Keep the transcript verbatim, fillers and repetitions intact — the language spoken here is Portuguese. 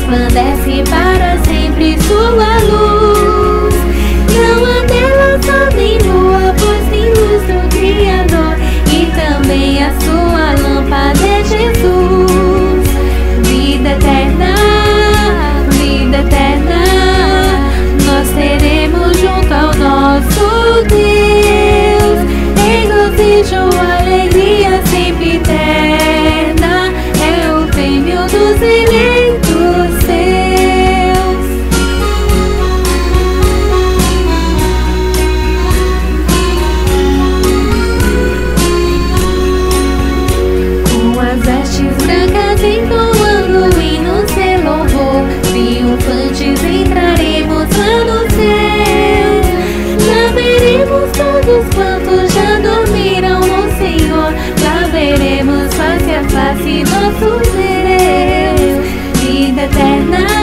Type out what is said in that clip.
resplandece para sempre sua luz. Não há tela, sol nem lua, pois tem luz do Criador, e também a sua lâmpada é Jesus. Vida eterna, vida eterna, nós teremos junto ao nosso Deus. Regozijo, alegria sempre eterna, é o prêmio dos eleitos seus. Com as vestes brancas entoando o hino de louvor, triunfantes entraremos lá no céu. Lá veremos todos quantos já dormiram no Senhor, lá veremos face a face nosso Deus. Vida eterna,